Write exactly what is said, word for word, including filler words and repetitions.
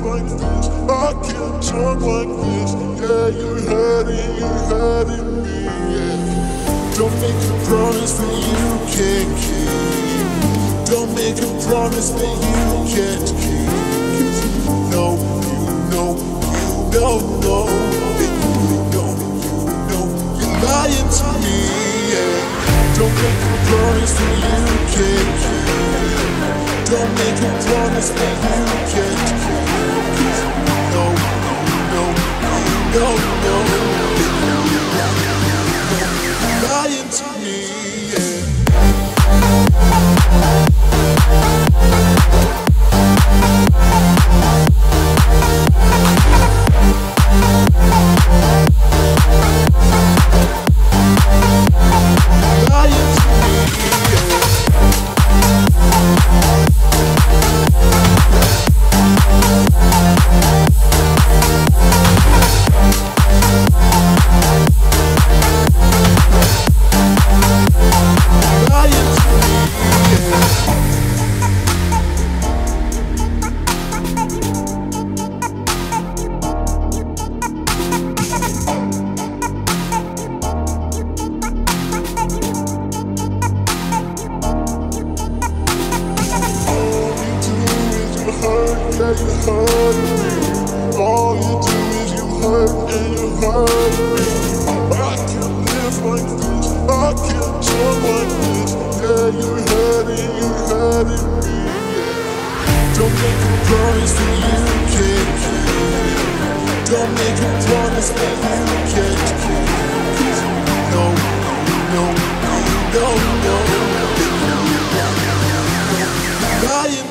like this. I can't talk like this. Yeah, you're hurting, you're hurting me. Yeah. Don't make a promise that you can't keep. Don't make a promise that you can't keep. No, you know, you know, no, that you know, you know, you're lying to me. Yeah. Don't make a promise that you can't keep. Don't make a promise that you can't keep. No, no, no, no, you're lying to me, yeah. Yeah, you hurt me. All you do is you hurt and you hurt me. I can't live like this. I can't talk like this. Yeah, you're hurting, you're hurting me. Yeah. Don't make a promise that you can't keep. Don't make a promise that you can't keep. No, no, no, no, no. Lying.